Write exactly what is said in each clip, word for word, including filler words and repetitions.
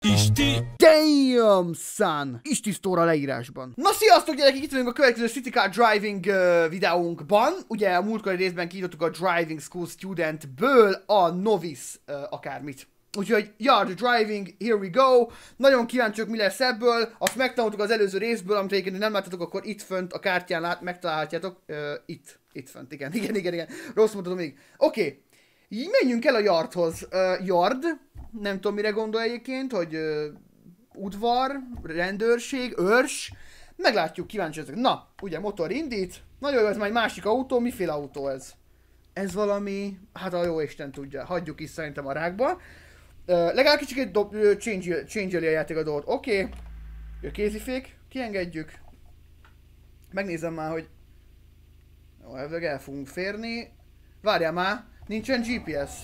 Isti! Damn, son! Isti sztóra leírásban. Na sziasztok gyerekek, itt vagyunk a következő City Car Driving uh, videónkban. Ugye a múltkori részben kiírtuk a Driving School Studentből a Novice uh, akármit. Úgyhogy Yard Driving, here we go. Nagyon kíváncsiak mi lesz ebből. Azt megtanultuk az előző részből, amit egyébként nem láttatok, akkor itt fönt a kártyán lát, megtalálhatjátok. Uh, itt, itt fönt, igen, igen, igen, igen. Rossz mutatom még. Oké, okay. Így menjünk el a Yardhoz. Uh, Yard, nem tudom mire gondol egyébként, hogy uh, udvar, rendőrség, őrs. Meglátjuk, kíváncsi ezek. Na, ugye motor indít. Nagyon jó, ez már egy másik autó. Miféle autó ez? Ez valami, hát a jó Isten tudja. Hagyjuk is szerintem a rákba. Uh, legalább kicsit uh, change-eli a játék a dolgot. Oké. Okay. Jó, kézifék. Kiengedjük. Megnézem már, hogy... Jó, elvileg el fogunk férni. Várjál már. Nincsen gé pé es.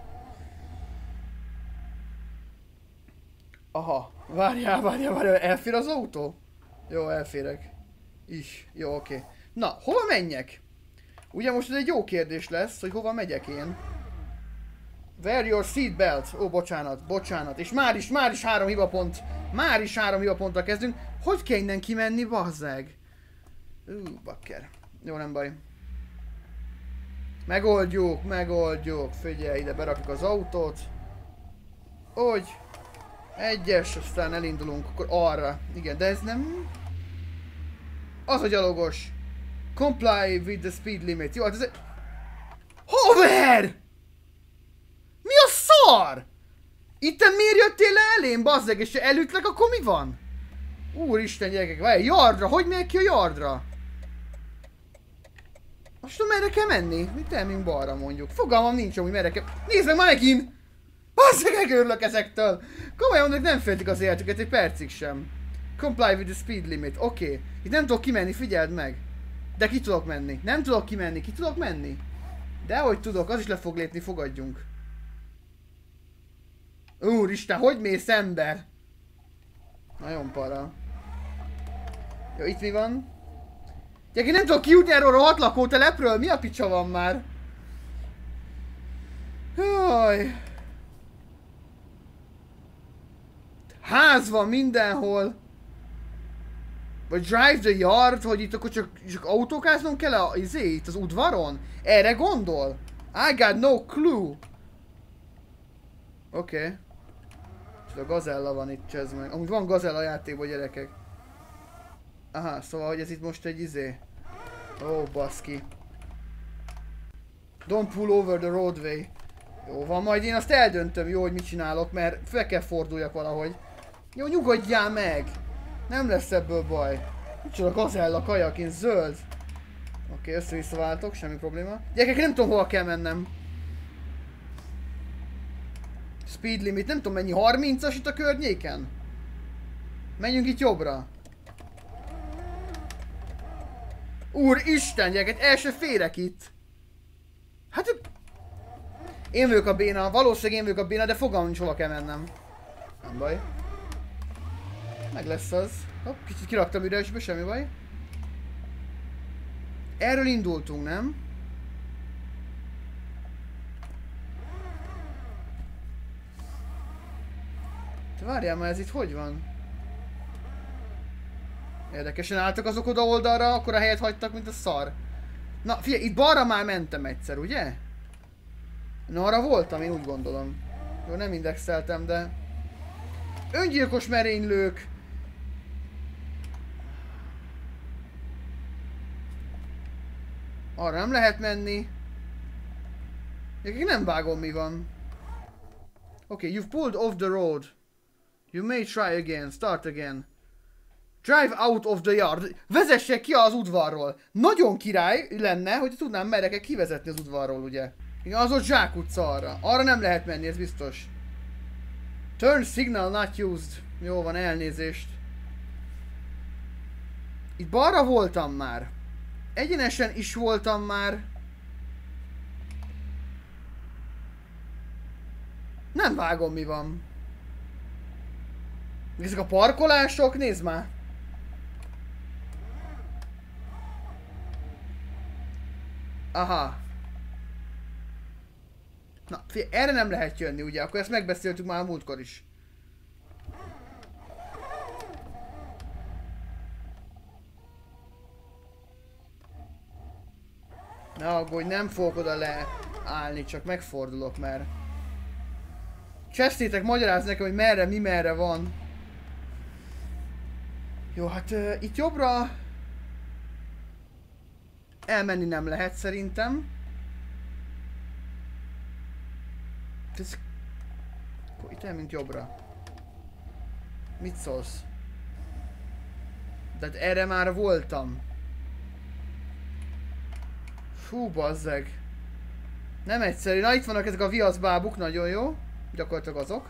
Aha. Várjál, várjál, várjál. Elfér az autó? Jó, elférek. Is. Jó, oké. Okay. Na, hova menjek? Ugye most ez egy jó kérdés lesz, hogy hova megyek én. Wear your seatbelt. Ó, bocsánat, bocsánat. És már is, már is három hibapont. Már is három hibaponttal kezdünk. Hogy kell innen kimenni, bazzeg? Ú, bakker. Jó, nem baj. Megoldjuk, megoldjuk. Figyelj, ide berakjuk az autót. Úgy. Egyes, aztán elindulunk, akkor arra. Igen, de ez nem... Az a gyalogos. Comply with the speed limit. Jó, hát ez... Hover! Mi a szar? Itten miért jöttél le elém, bazzeg, és elütlek, akkor mi van? Úristen, gyerekek, várj, Yardra, hogy megyek ki a Yardra? Most tudom, merre kell menni? Mit elmünk balra mondjuk? Fogalmam nincs, hogy merre kell... Nézd meg már megint! Bazzeg, megörülök ezektől! Komolyan mondok, nem féltik az életüket egy percig sem. Comply with the speed limit, oké. Okay. Itt nem tudok kimenni, figyeld meg. De ki tudok menni. Nem tudok kimenni, ki tudok menni? Dehogy tudok, az is le fog lépni, fogadjunk. Úristen, hogy mész, ember? Nagyon para. Jó, itt mi van? Gyerek, én nem tudok kijutni erről a hat lakótelepről, mi a picsa van már? Jaj. Ház van mindenhol. Vagy drive the yard, hogy itt akkor csak, csak autókáznom kell a, izé, itt az udvaron? Erre gondol? I got no clue. Oké. Okay. Csak a gazella van itt, csezd meg. Amúgy van gazella játékban, gyerekek. Aha, szóval, hogy ez itt most egy izé. Ó, oh, baszki. Don't pull over the roadway. Jó van, majd én azt eldöntöm, jó, hogy mit csinálok, mert fel kell forduljak valahogy. Jó, nyugodjál meg! Nem lesz ebből baj. Micsoda gazella, kajaként, zöld. Oké, okay, össze-vissza váltok, semmi probléma. Gyerekek, nem tudom hova kell mennem. Speed limit, nem tudom mennyi, harmincas itt a környéken? Menjünk itt jobbra. Úristen, gyerekek, el se férek itt. Hát... Én vagyok a béna, valószínűleg én vagyok a béna, de fogalmam nincs hova kell mennem. Nem baj. Meg lesz az. Hopp, kicsit kiraktam üresbe, semmi baj. Erről indultunk, nem? Te várjál már, ez itt hogy van? Érdekesen álltak azok oda oldalra, akkor a helyet hagytak, mint a szar. Na, figyelj, itt balra már mentem egyszer, ugye? Na, arra voltam, én úgy gondolom. Jó, nem indexeltem, de... Öngyilkos merénylők! Arra nem lehet menni. Nekik nem vágom, mi van. Oké, okay, you've pulled off the road. You may try again, start again. Drive out of the yard. Vezesse ki az udvarról. Nagyon király lenne, hogy tudnám merre kell kivezetni az udvarról, ugye. Igen, az ott zsákutca arra. Arra nem lehet menni, ez biztos. Turn signal not used. Jó van, elnézést. Itt balra voltam már. Egyenesen is voltam már. Nem vágom, mi van. Ezek a parkolások, nézd már. Aha. Na, figyelj, erre nem lehet jönni, ugye? Akkor ezt megbeszéltük már a múltkor is. Ne aggódj, nem fogok oda leállni, csak megfordulok, mert... Csesztétek, magyarázz nekem, hogy merre, mi merre van. Jó, hát uh, itt jobbra... Elmenni nem lehet szerintem. Ez... Itt elmint jobbra. Mit szólsz? De erre már voltam. Fú, bazzeg. Nem egyszerű. Na itt vannak ezek a viaszbábuk, nagyon jó. Gyakorlatilag azok.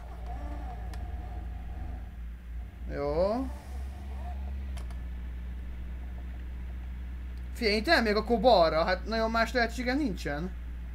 Jó. Figyelj, itt elmegyek akkor balra. Hát nagyon más lehetőségem nincsen.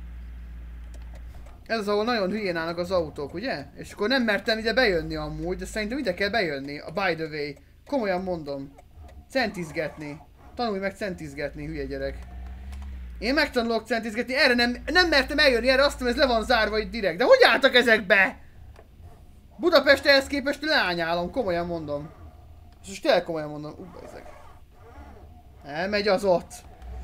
Ez az, ahol nagyon hülyén állnak az autók, ugye? És akkor nem mertem ide bejönni amúgy, de szerintem ide kell bejönni. A by the way. Komolyan mondom. Centizgetni. Tanulj meg centizgetni, hülye gyerek. Én megtanulok centizgetni, erre nem, nem mertem eljönni, erre azt mondom, ez le van zárva itt direkt. De hogy álltak ezekbe? Budapest ehhez képest leányálom, komolyan mondom. És most tényleg komolyan mondom. Ú, ezek. Elmegy az ott.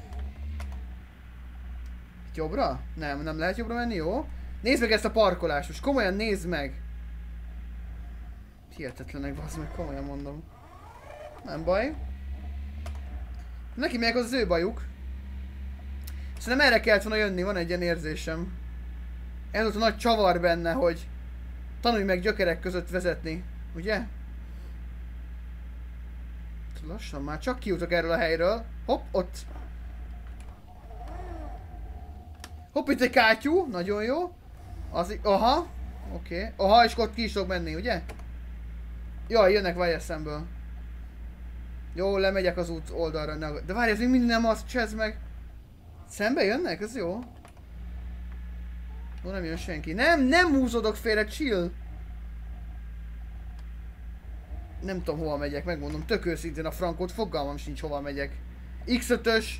Itt jobbra? Nem, nem lehet jobbra menni, jó? Nézd meg ezt a parkolást, most komolyan nézd meg. Hihetetlenek, bazd meg, komolyan mondom. Nem baj. Neki megyek, az az ő bajuk. Szerintem erre kellett volna jönni, van egy ilyen érzésem. Ez volt a nagy csavar benne, hogy tanulj meg gyökerek között vezetni, ugye? Lassan már csak kijutok erről a helyről. Hopp, ott. Hopp, itt egy kátyú, nagyon jó. Az, aha, oké. Okay. Aha, és ott ki is tudok menni, ugye? Jaj, jönnek, várj eszemből. Jó, lemegyek az út oldalra. De várj, ez még mindig nem az, csezd meg. Szembe jönnek? Ez jó. Ó, nem jön senki. Nem, nem húzódok félre, chill. Nem tudom hova megyek, megmondom. Tök őszintén a frankót, fogalmam sincs hova megyek. iksz ötös.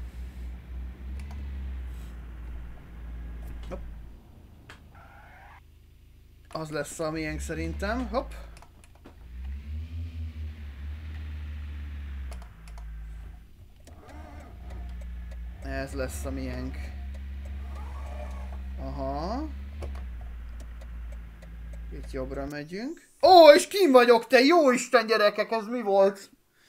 Az lesz a miénk szerintem. Hopp. Ez lesz a miénk. Aha. Itt jobbra megyünk. Ó, és kim vagyok, te jó Isten gyerekek, ez mi volt?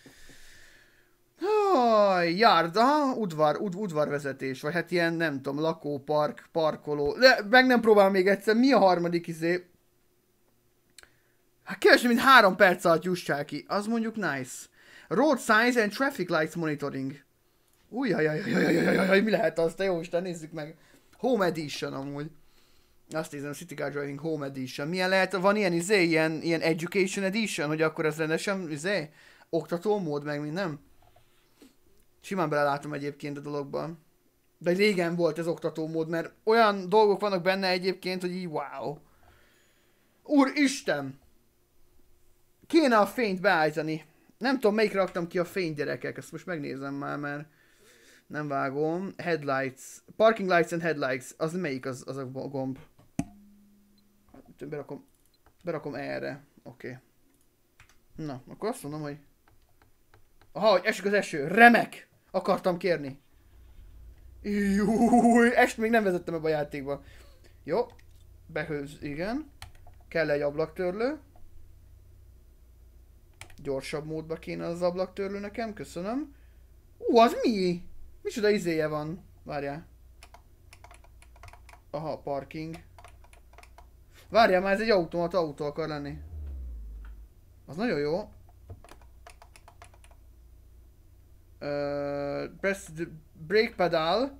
Haj, járd, aha, udvar, ud, udvarvezetés, vagy hát ilyen, nem tudom, lakópark, parkoló. De meg nem próbálom még egyszer, mi a harmadik izé? Hát kevesebb, mint három perc alatt jussál ki, az mondjuk nice. Road signs and traffic lights monitoring. Ujjajajajajajajajajaj, mi lehet az, te jó Isten, nézzük meg. Home Edition amúgy. Azt nézem, City Car Driving Home Edition. Milyen lehet, van ilyen izé, ilyen, ilyen Education Edition, hogy akkor ez rendesen izé, oktató mód meg minden? Simán belelátom egyébként a dologban. De régen volt ez oktató mód, mert olyan dolgok vannak benne egyébként, hogy így wow. Úristen! Kéne a fényt beállítani. Nem tudom, melyikre raktam ki a fényt, gyerekek, ezt most megnézem már, mert nem vágom. Headlights. Parking lights and headlights. Az melyik az, az a gomb? Berakom, berakom erre. Oké. Okay. Na, akkor azt mondom, hogy... Aha, hogy esik az eső. Remek! Akartam kérni. Júj, est még nem vezettem ebbe a játékba. Jó. Behőz, igen. Kell egy ablaktörlő. Gyorsabb módba kéne az ablaktörlő nekem, köszönöm. Ú, az mi? Micsoda izéje van? Várjál. Aha, parking. Várjál, már ez egy automata autó akar lenni. Az nagyon jó. Uh, press the brake pedal.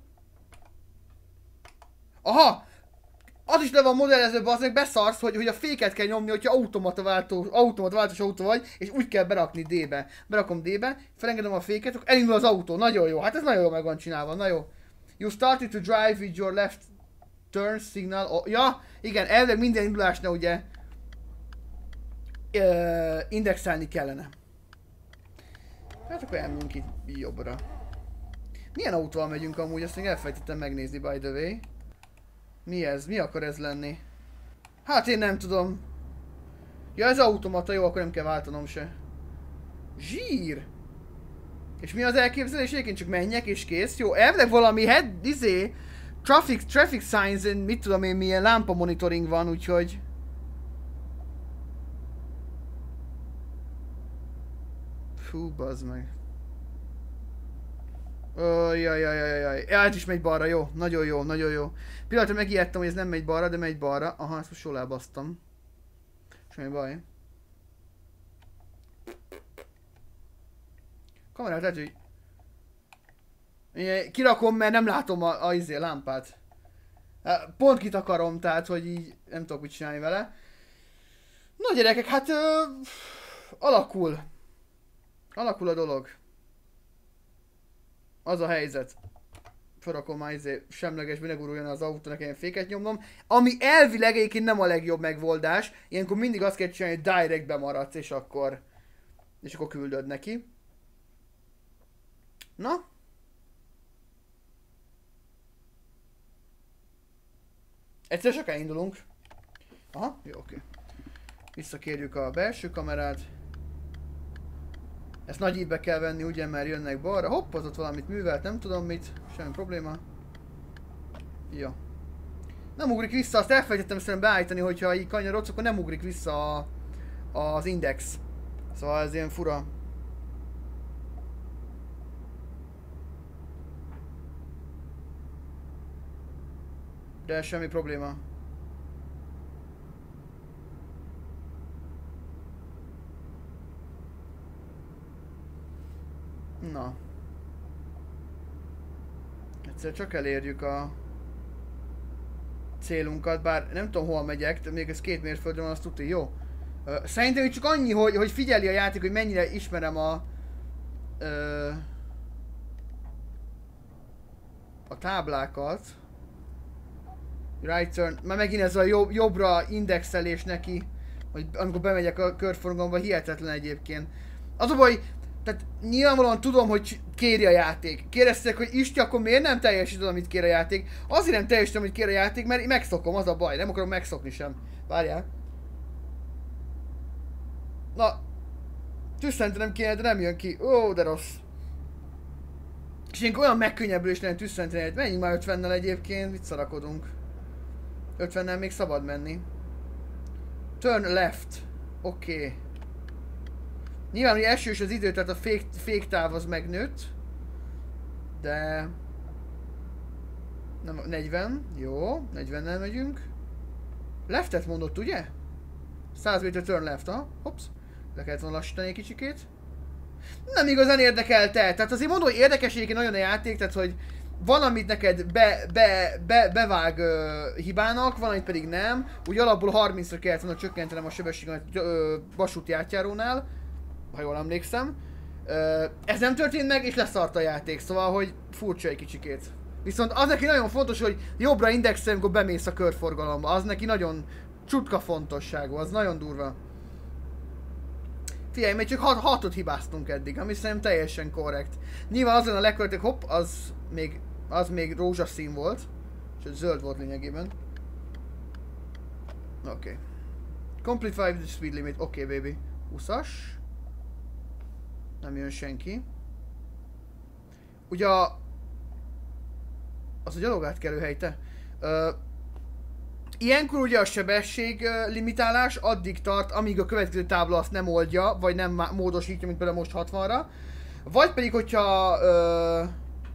Aha! Az is le van modellezve, bazdmeg, beszarsz, hogy, hogy a féket kell nyomni, hogyha automata váltó, automata váltós autó vagy, és úgy kell berakni D-be. Berakom D-be, felengedem a féket, akkor elindul az autó. Nagyon jó, hát ez nagyon jó meg van csinálva, na jó. You started to drive with your left turn signal. Oh, ja, igen, elvileg minden indulásnál ugye uh, indexelni kellene. Hát akkor elmegyünk itt jobbra. Milyen autóval megyünk amúgy, azt még elfelejtettem megnézni, by the way. Mi ez? Mi akar ez lenni? Hát én nem tudom. Ja, ez automata, jó, akkor nem kell váltanom se. Zsír! És mi az elképzelés? Én csak menjek és kész. Jó, elvileg valami head, izé, traffic, traffic signs, mit tudom én, milyen lámpa monitoring van, úgyhogy... Fú, bazd meg. Oh, jaj, jaj, jaj, jaj. Át is megy balra, jó. Nagyon jó, nagyon jó. Pillanatra megijedtem, hogy ez nem megy balra, de megy balra. Aha, ezt most jól elbasztam. Semmi baj. Kamerát lehet, hogy... Kirakom, mert nem látom a, a izé, lámpát. Pont kitakarom, tehát, hogy így nem tudok mit csinálni vele. Na gyerekek, hát... Ö, alakul. Alakul a dolog. Az a helyzet. Felrakom már izé semlegesbe, ne guruljon az autó, nekem féket nyomnom. Ami elvileg egyébként nem a legjobb megoldás. Ilyenkor mindig azt kell csinálni, hogy directbe maradsz, és akkor... És akkor küldöd neki. Na? Egyszer csak elindulunk. Aha, jó, oké. Visszakérjük a belső kamerát. Ezt nagy ívbe kell venni, ugye, mert jönnek balra. Hopp, az ott valamit művelt, nem tudom mit. Semmi probléma. Jó. Nem ugrik vissza, azt elfelejtettem szerintem beállítani, hogyha így kanyarodsz, akkor nem ugrik vissza a, az index. Szóval ez ilyen fura. De semmi probléma. Na. Egyszer csak elérjük a célunkat, bár nem tudom hol megyek, de még ez két mérföldön van, azt tudja, jó. Szerintem itt csak annyi, hogy, hogy figyeli a játék, hogy mennyire ismerem a... Ö, a táblákat. Right turn, már megint ez a jobb, jobbra indexelés neki, hogy amikor bemegyek a körforgalomba, hihetetlen egyébként. Az a baj, tehát nyilvánvalóan tudom, hogy kéri a játék. Kérdeztek, hogy Isti, akkor miért nem teljesíted, amit kér a játék? Azért nem teljesítem, amit kér a játék, mert megszokom, az a baj, nem akarom megszokni sem. Várjál. Na, tüsszentenem kéne, de nem jön ki. Ó, de rossz. És én olyan megkönnyebbülés lenne tüsszenteni, hogy menjünk már ötvennel egyébként, mit szarakodunk. ötvennel még szabad menni. Turn left. Oké. Okay. Nyilván, hogy esős az idő, tehát a fék, féktáv az megnőtt. De... Nem, negyven. Jó, negyvennel megyünk. Leftet mondott, ugye? száz méter turn left, ha? Hops. Le kellett volna lassítani egy kicsikét. Nem igazán érdekelte. Tehát azért mondom, hogy érdekes egyébként nagyon a játék, tehát hogy valamit neked be, be, be, bevág uh, hibának, valamit pedig nem. Úgy alapból harmincra kellett volna csökkentenem a sebességet uh, vasúti átjárónál, ha jól emlékszem. Uh, ez nem történt meg, és leszart a játék, szóval, hogy furcsa egy kicsikét. Viszont az neki nagyon fontos, hogy jobbra indexel, amikor bemész a körforgalomba. Az neki nagyon csutka fontosságú, az nagyon durva. Figyelj, még csak hat, hatot hibáztunk eddig, ami szerintem teljesen korrekt. Nyilván azon a legkorrektek, hopp, az még, az még rózsaszín volt. És zöld volt lényegében. Oké. Okay. Complete five the speed limit, oké okay, baby. húszas. Nem jön senki. Ugye a... Az a gyalogátkelő hely, te? Uh, Ilyenkor ugye a sebesség uh, limitálás addig tart, amíg a következő tábla azt nem oldja, vagy nem módosítja, mint például most hatvanra. Vagy pedig, hogyha... Uh,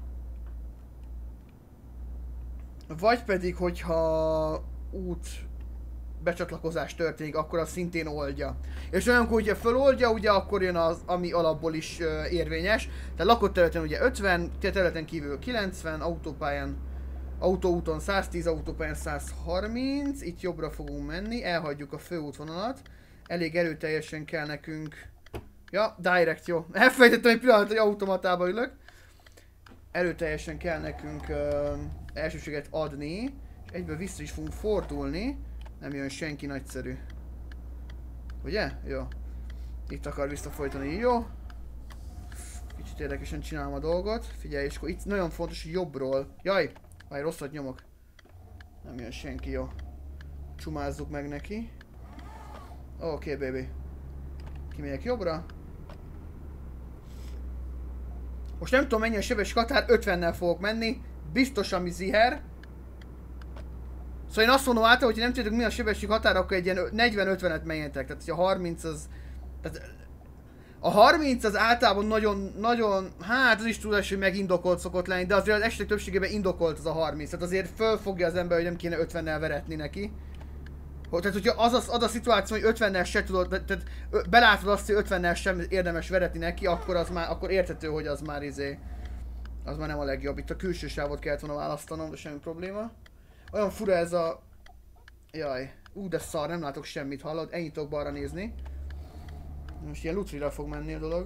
vagy pedig, hogyha út becsatlakozás történik, akkor az szintén oldja. És olyankor, hogyha feloldja, ugye akkor jön az, ami alapból is uh, érvényes. Tehát lakott területen ugye ötven, területen kívül kilencven, autópályán, autóúton száztíz, autópályán száz harminc, itt jobbra fogunk menni, elhagyjuk a főútvonalat. Elég erőteljesen kell nekünk... Ja, direct, jó. Elfelejtettem egy pillanat, hogy automatába ülök. Erőteljesen kell nekünk uh, elsőséget adni, és egyből vissza is fogunk fordulni. Nem jön senki, nagyszerű. Ugye? Jó. Itt akar visszafolytani, jó. Kicsit érdekesen csinálom a dolgot. Figyelj, és akkor itt nagyon fontos, hogy jobbról. Jaj! Várj, rosszat nyomok. Nem jön senki, jó. Csumázzuk meg neki. Oké, okay, baby. Kimegyek jobbra. Most nem tudom mennyi a sebesség határ, ötvennel fogok menni. Biztos, ami ziher. Szóval én azt mondom által, hogyha nem tudjátok mi a sebesség határ, akkor egy ilyen negyven-ötvenet menjetek. Tehát, hogy a harminc az... Tehát, a harminc az általában nagyon, nagyon, hát az is tudás, hogy megindokolt szokott lenni, de azért az esetek többségében indokolt az a harminc. Tehát azért fölfogja az ember, hogy nem kéne ötvennel veretni neki. Tehát, hogyha az a, az a szituáció, hogy ötvennel se tudod, tehát belátod azt, hogy ötvennel sem érdemes veretni neki, akkor az már, akkor érthető, hogy az már izé, az már nem a legjobb. Itt a külső sávot kellett volna választanom, de semmi probléma. Olyan fura ez a... Jaj, ú, de szar, nem látok semmit, hallod? Ennyit tudok balra nézni. Most ilyen lutrira fog menni a dolog.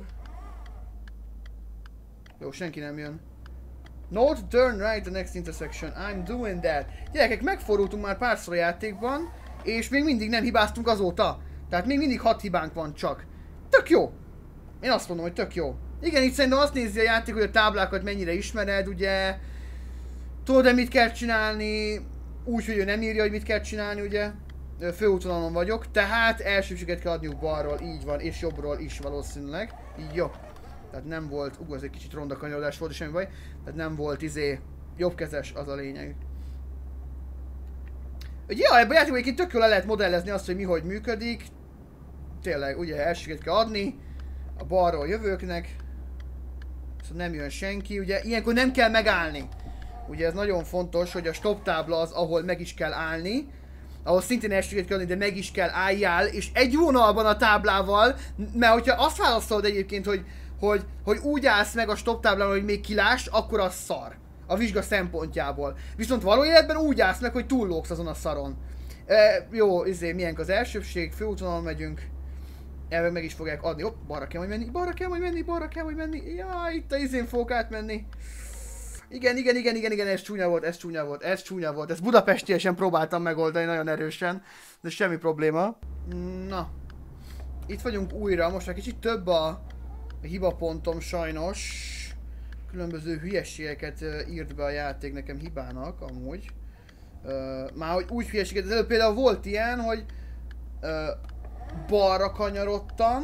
Jó, senki nem jön. Note, turn right the next intersection. I'm doing that. Gyerekek, megfordultunk már párszor a játékban, és még mindig nem hibáztunk azóta. Tehát még mindig hat hibánk van csak. Tök jó. Én azt mondom, hogy tök jó. Igen, itt szerintem azt nézi a játék, hogy a táblákat mennyire ismered, ugye. Tudod-e mit kell csinálni, úgy, hogy ő nem írja, hogy mit kell csinálni, ugye. Főútvonalon vagyok, tehát elsőbséget kell adniuk balról, így van, és jobbról is valószínűleg. Így jó. Tehát nem volt, ú, ez egy kicsit ronda kanyarodás volt, és semmi baj. Tehát nem volt izé, jobbkezes, az a lényeg. Ugye, ja, ebben a játékban egyébként tök jól le lehet modellezni azt, hogy mi hogy működik. Tényleg, ugye elsőbséget kell adni a balról jövőknek. Szóval nem jön senki, ugye, ilyenkor nem kell megállni. Ugye ez nagyon fontos, hogy a stop tábla az, ahol meg is kell állni. Ahol szintén elsőséget kell adni, de meg is kell álljál, és egy vonalban a táblával, mert hogyha azt válaszolod egyébként, hogy, hogy, hogy úgy állsz meg a stop táblán, hogy még kiláss, akkor az szar. A vizsga szempontjából. Viszont való életben úgy állsz meg, hogy túllógsz azon a szaron. E, jó, izé, milyenk az elsőbség, főútvonalon megyünk. Elveg meg is fogják adni. Hopp, balra kell majd menni, balra kell majd menni, balra kell majd menni. Ja, itt a izén fogok átmenni. Igen, igen, igen, igen, igen, ez csúnya volt, ez csúnya volt, ez csúnya volt. Ezt budapestiesen próbáltam megoldani nagyon erősen, de semmi probléma. Na, itt vagyunk újra, most egy kicsit több a hibapontom sajnos. Különböző hülyeségeket írt be a játék nekem hibának, amúgy. Már hogy úgy hülyeséget, előbb például volt ilyen, hogy balra kanyarodtam.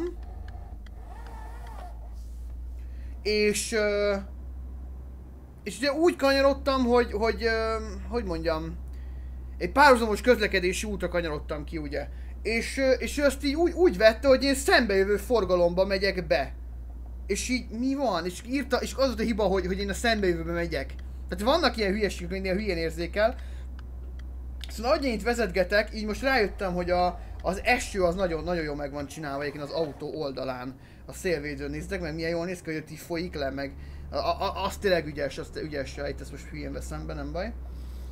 És... És ugye úgy kanyarodtam, hogy, hogy, hogy, hogy mondjam, egy párhuzamos közlekedési útra kanyarodtam ki, ugye. És, és ő azt így úgy, úgy vette, hogy én szembejövő forgalomba megyek be. És így mi van? És írta, és az volt a hiba, hogy, hogy én a szembejövőbe megyek. Tehát vannak ilyen hülyeségek, hogy ilyen hülyén érzékel. Szóval ahogy én itt vezetgetek, így most rájöttem, hogy a, az eső az nagyon, nagyon jól meg van csinálva egyébként az autó oldalán. A szélvédőn néztek, meg milyen jól néz ki, hogy ott így folyik le, meg a, a, az tényleg ügyes, az ügyes, itt ezt most hülyén veszem be, nem baj.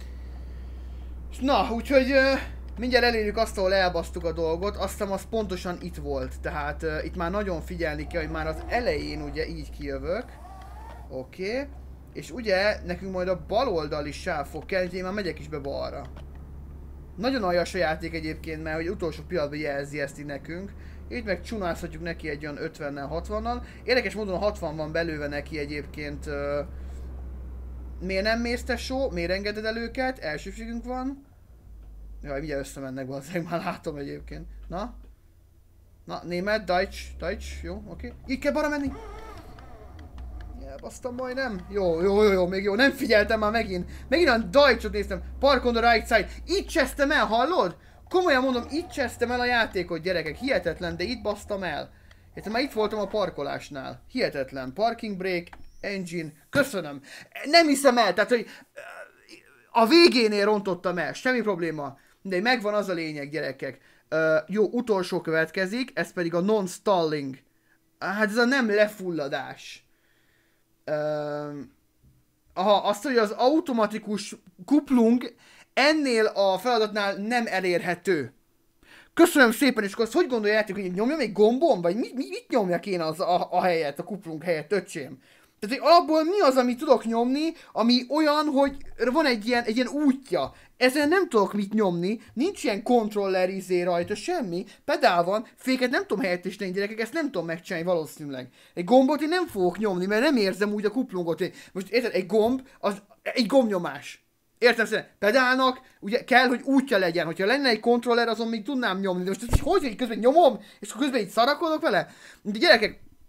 Na, úgyhogy uh, mindjárt elérjük azt, ahol elbasztuk a dolgot, aztán az pontosan itt volt, tehát uh, itt már nagyon figyelni kell, hogy már az elején ugye így kijövök. Oké. Okay. És ugye nekünk majd a bal oldali sáv fog kelleni, hogy én már megyek is be balra. Nagyon aljas a játék egyébként, mert hogy utolsó pillanatban jelzi ezt így nekünk. Itt meg csunázhatjuk neki egy olyan ötvennel, hatvannal. Érdekes módon a hatvan van belőve neki egyébként. Uh, miért nem mész tesó? Miért engeded el őket? Elsőségünk van. Jaj, mindjárt összemennek valószínűleg, már látom egyébként. Na? Na, német, Deutsch, Deutsch, jó, oké. Okay. Így kell balra menni. Elbasztam majdnem. Jó, jó, jó, jó, még jó. Nem figyeltem már megint. Megint a Deutschot néztem. Park on the right side. Itt csesztem el, hallod? Komolyan mondom, itt csesztem el a játékot, gyerekek. Hihetetlen, de itt basztam el. Értem, már itt voltam a parkolásnál. Hihetetlen. Parking brake, engine. Köszönöm. Nem hiszem el, tehát, hogy a végénél rontottam el. Semmi probléma. De megvan az a lényeg, gyerekek. Uh, jó, utolsó következik, ez pedig a non-stalling. Hát ez a nem lefulladás. Uh, aha, azt, hogy az automatikus kuplung ennél a feladatnál nem elérhető. Köszönöm szépen, és akkor azt hogy gondoljátok, hogy nyomjam egy gombon, vagy mit, mit nyomjak én az a, a helyet, a kuplung helyet, öcsém? Tehát, hogy alapból mi az, amit tudok nyomni, ami olyan, hogy van egy ilyen, egy ilyen útja. Ezen nem tudok mit nyomni, nincs ilyen kontroller izé rajta, semmi, pedál van, féket nem tudom helyettesíteni, gyerekek, ezt nem tudom megcsinálni valószínűleg. Egy gombot én nem fogok nyomni, mert nem érzem úgy a kuplungot. Most érted, egy gomb, az egy gombnyomás. Értem szerint, pedálnak, ugye kell, hogy útja legyen, hogyha lenne egy kontroller, azon még tudnám nyomni, de most hogy, hogy közben nyomom, és közben így szarakodok vele? De gyerekek,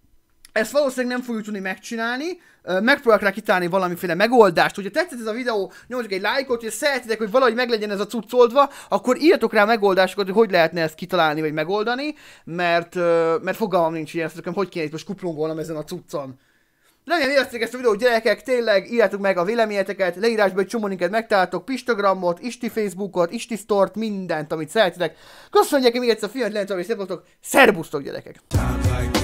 Ezt valószínűleg nem fogjuk tudni megcsinálni, megpróbálok rá kitálni valamiféle megoldást. Hogyha tetszett ez a videó, nyomjatok egy lájkot, hogyha szeretitek, hogy valahogy meglegyen ez a cucc oldva, akkor írjatok rá megoldásokat, hogy hogy lehetne ezt kitalálni vagy megoldani, mert, mert fogalmam nincs ilyen, ezt hogy kéne itt most kuplungolnom ezen a cuccon. Remélem érezték ezt a videót, gyerekek, tényleg írjátok meg a véleményeteket, leírásban egy csomó linket megtaláltok, Pistagramot, Isti Facebookot, Isti Store-t, mindent, amit szeretitek. Köszönjük még egyszer a filmet, lehet, hogy szép voltatok, szerbusztok, gyerekek!